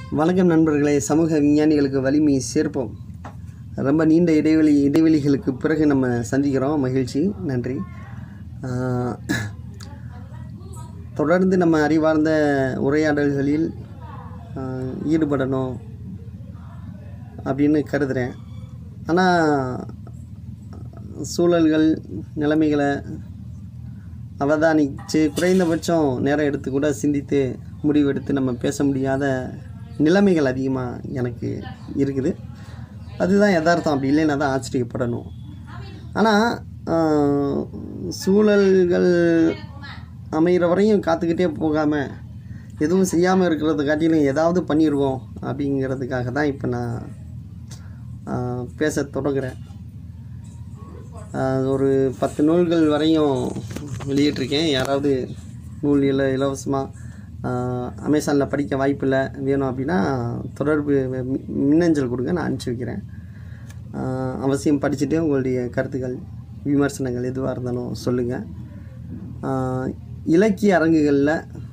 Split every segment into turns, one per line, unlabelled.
வணக்கம் நண்பர்களே. சமூக விஞ்ஞானிகளுக்கு வலிமை சேர்ப்போம். ரொம்ப நீண்ட இடைவெளிகளுக்கு பிறகு நம்ம சந்திக்கிறோம். மகிழ்ச்சி, நன்றி. தொடர்ந்து நம்ம அறிவார்ந்த உரையாடல்களில் ஈடுபடணும் அப்படின்னு கருதுகிறேன். ஆனால் சூழல்கள், நிலைமைகளை அவதானித்து குறைந்தபட்சம் நேரம் எடுத்து கூட சிந்தித்து முடிவெடுத்து நம்ம பேச முடியாத நிலைமைகள் அதிகமாக எனக்கு இருக்குது. அதுதான் யதார்த்தம். அப்படி இல்லைன்னா தான் ஆச்சரியப்படணும். ஆனால் சூழல்கள் அமைகிற வரையும் காத்துக்கிட்டே போகாமல் எதுவும் செய்யாமல் இருக்கிறத காட்டிலும் ஏதாவது பண்ணிடுவோம் அப்படிங்கிறதுக்காக தான் இப்போ நான் பேச தொடங்குகிறேன். ஒரு 10 நூல்கள் வரையும் வெளியிட்டிருக்கேன். யாராவது நூல் இலவசமாக அமேசானில் படிக்க வாய்ப்பில்லை, வேணும் அப்படின்னா தொடர்பு மின்னஞ்சல் கொடுங்க, நான் அனுப்பிச்சி வைக்கிறேன். அவசியம் படிச்சுட்டு உங்களுடைய கருத்துக்கள், விமர்சனங்கள் எதுவாக இருந்தாலும் சொல்லுங்கள். இலக்கிய அரங்குகளில்,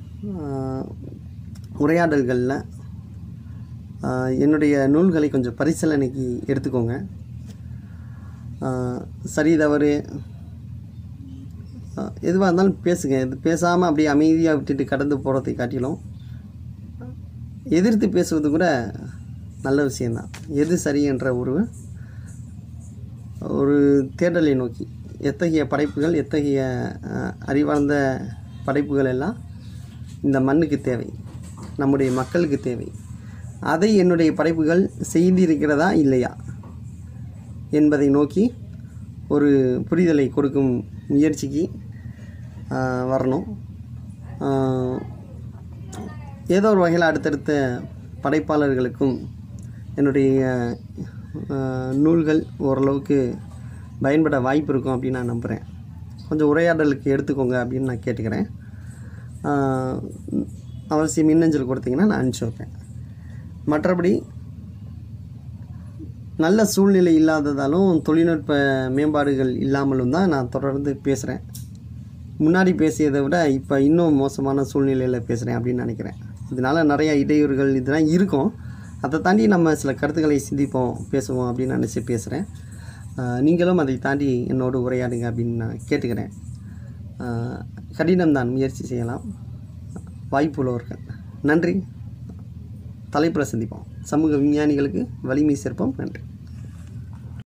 உரையாடல்களில் என்னுடைய நூல்களை கொஞ்சம் பரிசீலனைக்கு எடுத்துக்கோங்க. சரி தவறு எதுவாக இருந்தாலும் பேசுங்க. இது பேசாமல் அப்படியே அமைதியாக விட்டுட்டு கடந்து போகிறதை காட்டிலும் எதிர்த்து பேசுவது கூட நல்ல விஷயந்தான். எது சரி என்ற ஒரு தேடலை நோக்கி எத்தகைய படைப்புகள், எத்தகைய அறிவார்ந்த படைப்புகள் எல்லாம் இந்த மண்ணுக்கு தேவை, நம்முடைய மக்களுக்கு தேவை, அதை என்னுடைய படைப்புகள் செய்திருக்கிறதா இல்லையா என்பதை நோக்கி ஒரு புரிதலை கொடுக்கும் முயற்சிக்கு வரணும். ஏதோ ஒரு வகையில் அடுத்தடுத்த படைப்பாளர்களுக்கும் என்னுடைய நூல்கள் ஓரளவுக்கு பயன்பட வாய்ப்பு இருக்கும் அப்படின்னு நான் நம்புகிறேன். கொஞ்சம் உரையாடலுக்கு எடுத்துக்கோங்க அப்படின்னு நான் கேட்டுக்கிறேன். அவசியம் மின்னஞ்சல் கொடுத்தீங்கன்னா நான் அனுப்பிச்சி வைப்பேன். மற்றபடி நல்ல சூழ்நிலை இல்லாததாலும் தொழில்நுட்ப மேம்பாடுகள் இல்லாமலும் தான் நான் தொடர்ந்து பேசுகிறேன். முன்னாடி பேசியதை விட இப்போ இன்னும் மோசமான சூழ்நிலையில் பேசுகிறேன் அப்படின்னு நினைக்கிறேன். இதனால் நிறையா இடையூறுகள் இதெல்லாம் இருக்கும். அதை தாண்டி நம்ம சில கருத்துக்களை சிந்திப்போம், பேசுவோம் அப்படின்னு நினச்சி பேசுகிறேன். நீங்களும் அதை தாண்டி என்னோடு உரையாடுங்க அப்படின்னு நான் கேட்டுக்கிறேன். கடினம்தான், முயற்சி செய்யலாம், வாய்ப்புள்ளவர்கள். நன்றி. தலைப்பில் சந்திப்போம். சமூக விஞ்ஞானிகளுக்கு வலிமை சேர்ப்போம். நன்றி.